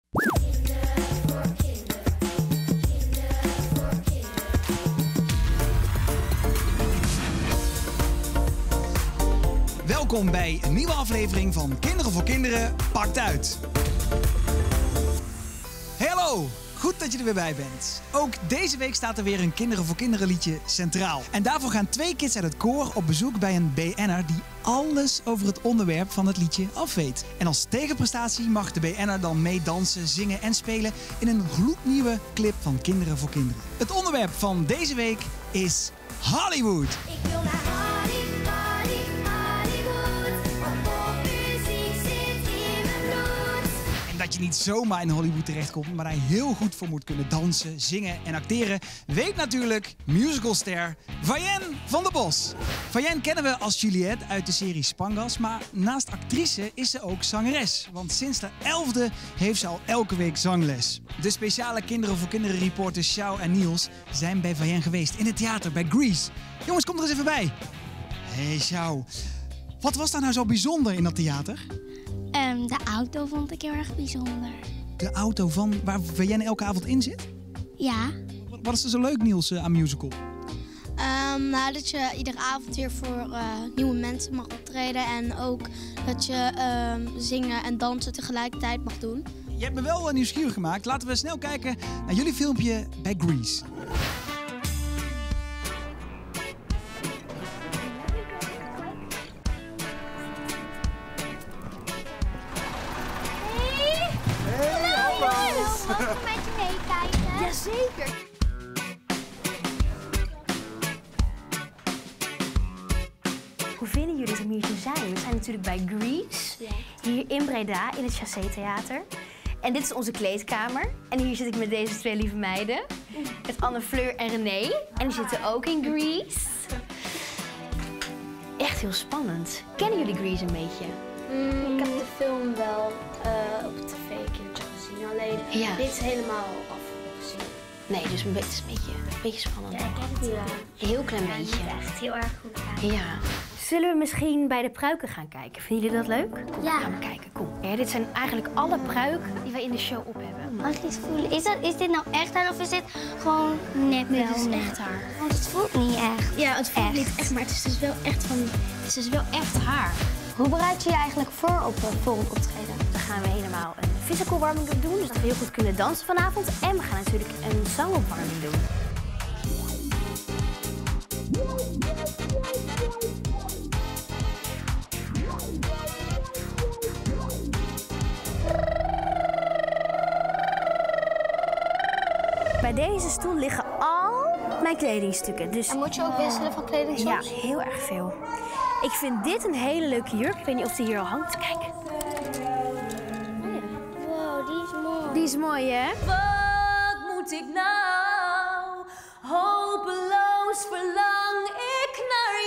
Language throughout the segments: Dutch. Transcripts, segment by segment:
Welkom bij een nieuwe aflevering van Kinderen voor Kinderen pakt uit. Hey, hallo, goed dat je er weer bij bent. Ook deze week staat er weer een Kinderen voor Kinderen liedje centraal. En daarvoor gaan 2 kids uit het koor op bezoek bij een BN'er die alles over het onderwerp van het liedje afweet. En als tegenprestatie mag de BN'er dan meedansen, zingen en spelen in een gloednieuwe clip van Kinderen voor Kinderen. Het onderwerp van deze week is Hollywood. Ik wil naar Hollywood, want popmuziek zit in mijn bloed. En dat je niet zomaar in Hollywood terechtkomt, maar daar heel goed voor moet kunnen dansen, zingen en acteren, weet natuurlijk musicalster Vianne van der Bos. Vianne kennen we als Juliette uit de serie Spangas, maar naast actrice is ze ook zangeres. Want sinds de 11e heeft ze al elke week zangles. De speciale Kinderen voor Kinderen reporters Sjouw en Niels zijn bij Vianne geweest in het theater bij Grease. Jongens, kom er eens even bij. Hey Sjouw, wat was daar nou zo bijzonder in dat theater? De auto vond ik heel erg bijzonder. De auto van waar Vianne elke avond in zit? Ja. Wat is er zo leuk, Niels, aan musical? Nou, dat je iedere avond weer voor nieuwe mensen mag optreden. En ook dat je zingen en dansen tegelijkertijd mag doen. Je hebt me wel nieuwsgierig gemaakt. Laten we snel kijken naar jullie filmpje bij Grease. Mag ik met je meekijken? Jazeker. Hoe vinden jullie het om hier te zijn? We zijn natuurlijk bij Grease, hier in Breda, in het Chassé Theater. En dit is onze kleedkamer. En hier zit ik met deze 2 lieve meiden. Met Anne Fleur en René. En die zitten ook in Grease. Echt heel spannend. Kennen jullie Grease een beetje? Ik heb de film wel op tv een keertje gezien. Alleen dit is helemaal afgezien. Nee, dus het is een beetje spannend. Ja, ik heb het Ja. Een heel klein beetje. echt heel erg goed aan. Ja. Zullen we misschien bij de pruiken gaan kijken? Vinden jullie dat leuk? Kom, Ja. gaan we kijken. Kom. Ja, dit zijn eigenlijk alle pruiken die wij in de show op hebben. Mag ik eens voelen? Is dit nou echt haar of is dit gewoon nep? Nee, dit is echt haar. Want het voelt niet echt. Ja, het voelt Echt. niet echt, maar het is dus wel echt van... Het is dus wel echt haar. Hoe bereid je je eigenlijk voor op een optreden? Dan gaan we helemaal een physical warming doen, dus dat we heel goed kunnen dansen vanavond. En we gaan natuurlijk een zangopwarming doen. Bij deze stoel liggen al mijn kledingstukken. Dus En moet je ook wisselen van kleding ja, soms? heel erg veel. Ik vind dit een hele leuke jurk. Ik weet niet of die hier al hangt. Kijk. Wow, die is mooi. Die is mooi, hè? Wat moet ik nou? Hopeloos verlang ik naar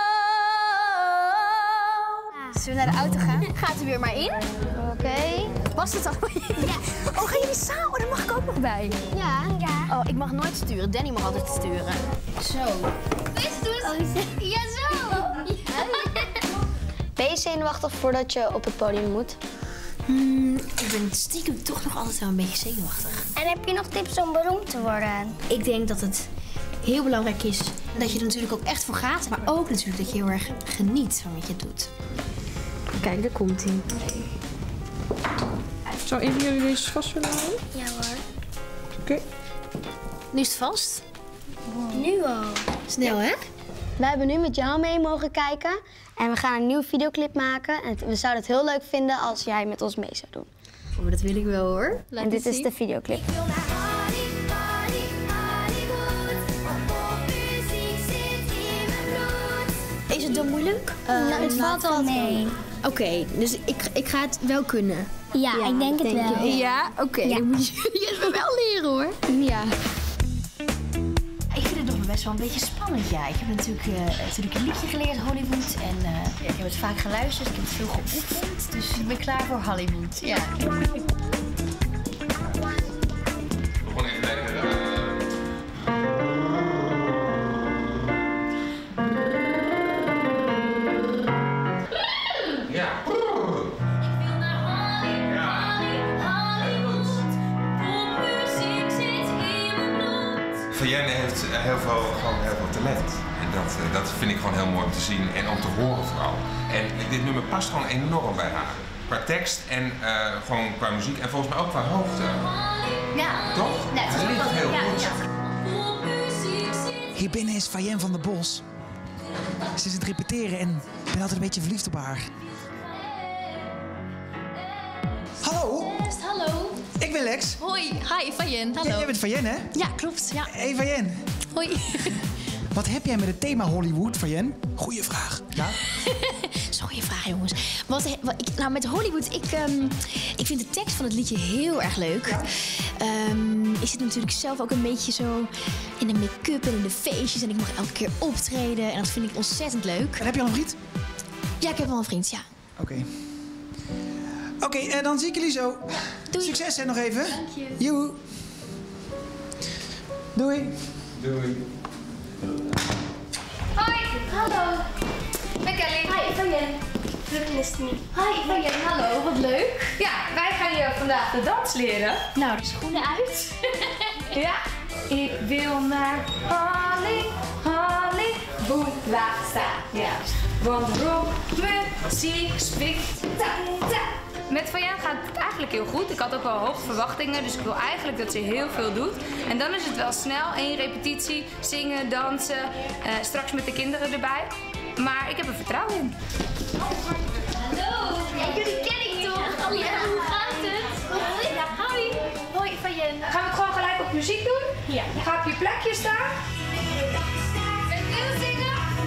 jou. Zullen we naar de auto gaan? Gaat u weer maar in? Oké. Was het al? Ja. Oh, gaan jullie samen? Oh, daar mag ik ook nog bij. Ja. Oh, ik mag nooit sturen. Danny mag altijd sturen. Zo. Ja, zo. Ben je zenuwachtig voordat je op het podium moet? Ik ben stiekem toch nog altijd wel een beetje zenuwachtig. En heb je nog tips om beroemd te worden? Ik denk dat het heel belangrijk is dat je er natuurlijk ook echt voor gaat. Maar ook natuurlijk dat je heel erg geniet van wat je doet. Kijk, daar komt hij. Zou een van jullie deze vast willen houden? Ja hoor. Oké. Nu is het vast. Nu al. Snel, hè? Wij hebben nu met jou mee mogen kijken. En we gaan een nieuwe videoclip maken. En we zouden het heel leuk vinden als jij met ons mee zou doen. Oh, dat wil ik wel, hoor. En dit is de videoclip. Ik wil naar Hollywood, want popmuziek zit in mijn bloed. Is het dan moeilijk? Nou, het valt wel mee. Oké, dus ik ga het wel kunnen. Ja, ik denk het wel. Ja? Oké, dan moet je het me wel leren, hoor. Ja. Ik vind het nog best wel een beetje spannend, ja. Ik heb natuurlijk een liedje geleerd, Hollywood. En ik heb het vaak geluisterd, ik heb het veel geoefend. Dus ik ben klaar voor Hollywood, ja. Gewoon even lekker. Ja. Ik wil naar Hollywood. Fayen heeft heel veel talent. En dat vind ik gewoon heel mooi om te zien en om te horen vooral. En dit nummer past gewoon enorm bij haar. Qua tekst en gewoon qua muziek en volgens mij ook qua hoogte. Ja. Toch? Nee, Het ligt heel goed. ja. Hier binnen is Fayen van der Bos. Ze is aan het repeteren en ik ben altijd een beetje verliefd op haar. Hallo, Hallo. ik ben Lex. Hoi. Hi, Fayen. Hallo. Jij bent Fayen, hè? Ja, klopt. Ja. Hey Fayen, Hoi. wat heb jij met het thema Hollywood, Fayen? Goeie vraag. Ja? Dat is een goede vraag, jongens. Nou, met Hollywood, ik vind de tekst van het liedje heel erg leuk. Ik zit natuurlijk zelf ook een beetje zo in de make-up en in de feestjes. En ik mag elke keer optreden. En dat vind ik ontzettend leuk. En heb je al een vriend? Ja, ik heb wel een vriend, ja. Oké, dan zie ik jullie zo. Doei. Succes hè, nog even. Dank je. Joe. Doei. Doei. Hoi, hallo. Ik ben Kelly. Hi, Fayen. Druk is het niet. Hi, Fayen. Hallo, wat leuk. Ja, wij gaan je vandaag de dans leren. Nou, de schoenen uit. Ja. Ik wil naar Hollywood laten staan. Ja. Want rockmuziek spikt. Met Fayen gaat het eigenlijk heel goed. Ik had ook wel hoge verwachtingen, dus ik wil eigenlijk dat ze heel veel doet. En dan is het wel snel, 1 repetitie, zingen, dansen, straks met de kinderen erbij. Maar ik heb er vertrouwen in. Hallo. Ja, jullie ken ik toch? Oh ja, hoe gaat het? Hoi. Ja, hoi. Hoi, Fayen. Gaan we het gewoon gelijk op muziek doen? Ja. Je gaat op je plekje staan. Met nieuw zingen.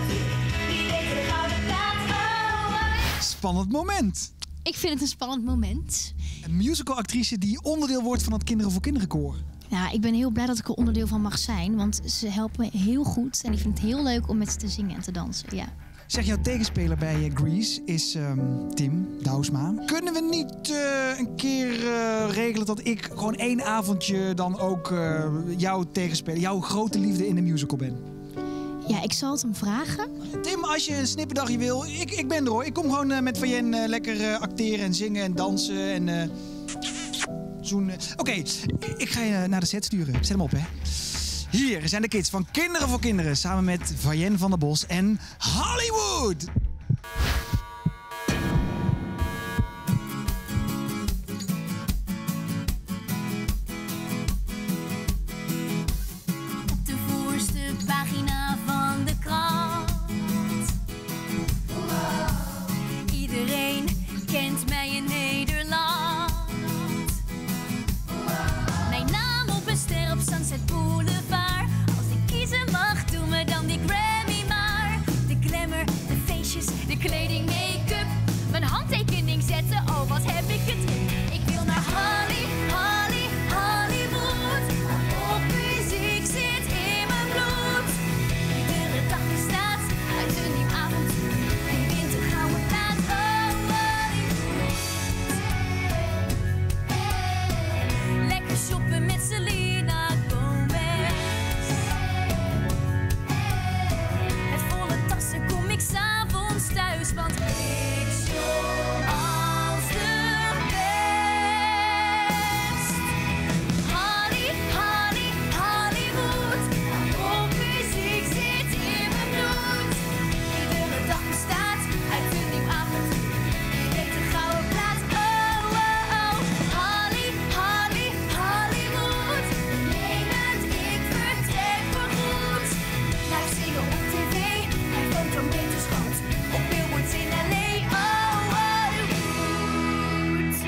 Spannend moment. Ik vind het een spannend moment. Een musicalactrice die onderdeel wordt van het Kinderen voor Kinderen koor. Ja, ik ben heel blij dat ik er onderdeel van mag zijn. Want ze helpen me heel goed. En ik vind het heel leuk om met ze te zingen en te dansen. Ja. Zeg, jouw tegenspeler bij Grease is Tim Douwsma. Kunnen we niet een keer regelen dat ik gewoon 1 avondje dan ook jouw tegenspeler, jouw grote liefde in de musical ben? Ja, ik zal het hem vragen. Tim, als je een snipperdagje wil, ik ben er hoor. Ik kom gewoon met Fayen lekker acteren en zingen en dansen en zoenen. Oké, ik ga je naar de set sturen. Zet hem op, hè. Hier zijn de kids van Kinderen voor Kinderen samen met Fayen van der Bos en Hollywood. Op de voorste pagina van de krant. Iedereen kent mij in Nederland. Mijn naam op een ster op Sunset Boulevard. Als ik kiezen mag, doe me dan die Grammy maar. De glamour, de feestjes, de kleding, make-up. Mijn handtekening zetten, oh wat heb ik het. Ik wil naar Hollywood. Popmuziek zit in mijn bloed. Iedere dag bestaat uit een nieuw avond. En wint een gouden plaat, oh Hollywood. Lekker shoppen met Selena Gomez. Met volle tassen kom ik 's avonds thuis, want ik show als de best. Hollywood. Popmuziek zit in mijn bloed. Iedere dag bestaat uit een nieuw avond. Je weet een gouden plaat, oh oh oh. Hollywood. Nemend, ik vertrek voorgoed. Live zingen op tv, en fotometers groot. Op billboards in LA, oh Hollywood.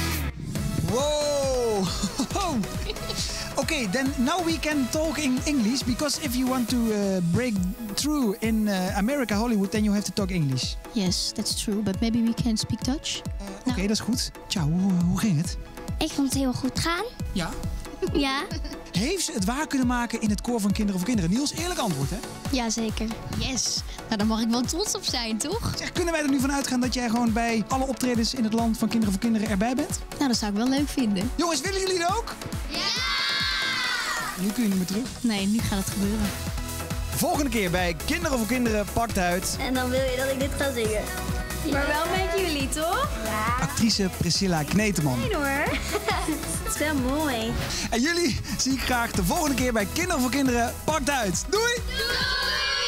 Wow! Okay, then now we can talk in English because if you want to break through in America, Hollywood, then you have to talk English. Yes, that's true. But maybe we can speak Dutch. Oké, dat is goed. Ciao, hoe ging het? Ik vond het heel goed gaan. Ja. Ja. Heeft ze het waar kunnen maken in het koor van Kinderen voor Kinderen? Niels, eerlijk antwoord, hè? Jazeker. Yes. Nou, daar mag ik wel trots op zijn, toch? Zeg, kunnen wij er nu van uitgaan dat jij gewoon bij alle optredens in het land van Kinderen voor Kinderen erbij bent? Nou, dat zou ik wel leuk vinden. Jongens, willen jullie dat ook? Ja! Nu kun je niet meer terug. Nee, nu gaat het gebeuren. Volgende keer bij Kinderen voor Kinderen pakt uit En dan wil je dat ik dit ga zingen. Maar wel met jullie, toch? actrice Priscilla Kneteman. Hoor. Het is wel mooi. En jullie zie ik graag de volgende keer bij Kinderen voor Kinderen. Pakt uit. Doei! Doei!